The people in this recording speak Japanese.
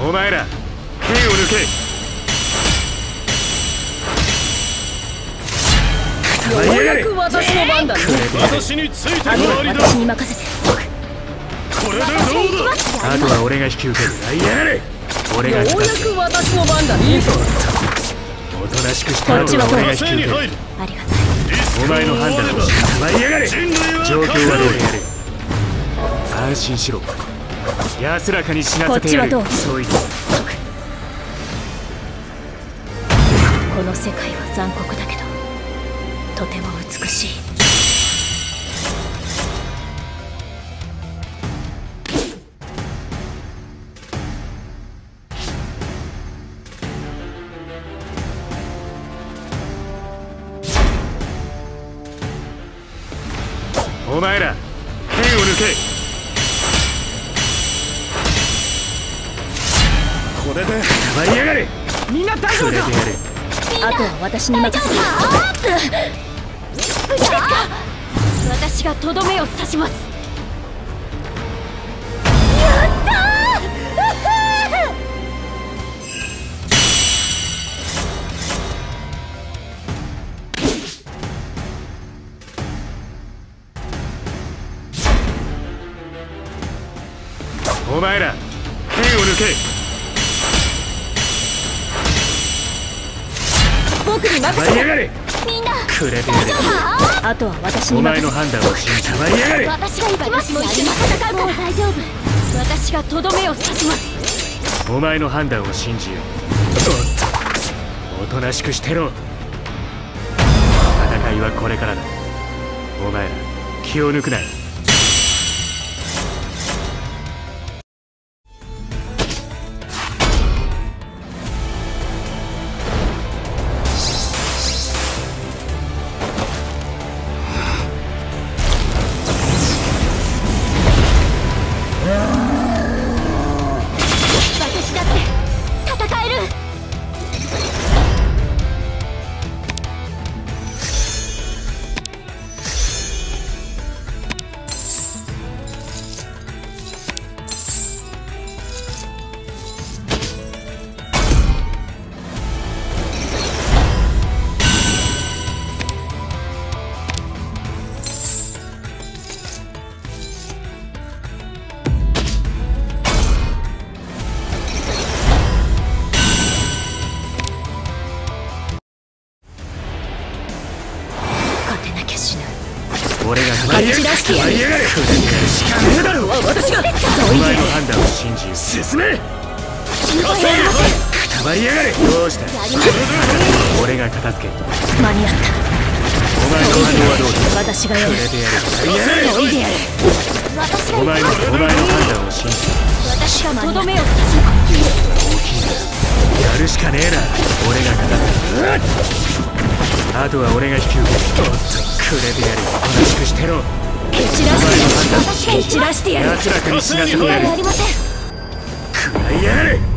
お前ら剣を抜け。 ようやく私の番だね。 私についてあとは私に任せて。 これでどうだ。あとは俺が引き受ける。やれ。俺がようやく私の番だね。 おとなしくした後は俺が引き受ける。 ありがたい。 お前の判断をしやがれ。状況はどうであれ安心しろ。安らかに死なせてやる。そう言ってこの世界は残酷だけどとても美しい。 お前ら剣を抜け。これでたまりやがれ。みんな大丈夫か。 あとは私に任せて。私がとどめを刺します。やったお前ら剣を抜け。 僕に任せて。みんなくれてやる。 あとは私にお前任せて。 の判断を信じたまりやがれ。 私が行きます。もう一緒に戦うから大丈夫。私がとどめを刺します。 お前の判断を信じよう。おとなしくしてろ。戦いはこれからだ。お前ら気を抜くな。 私だって戦える。 俺が蹴散らしてやる。 しかねえだろ。 私がお前の判断を信じよう。進め。くたばりやがれ。どうした。俺が片付ける。 間に合った。 お前の反応はどうだ。 私がやる。 くれてやる。 そいでやる。 お前の判断を信じる。 私がとどめを刺します。 大きいな。やるしかねえな。俺が片付ける。あとは俺が引き受ける。くれてやる。おとなしくしてろ。 蹴散らしてやる。蹴散らしてやる。 安らかに死なせてやる。 ありません。 くらいやがれ。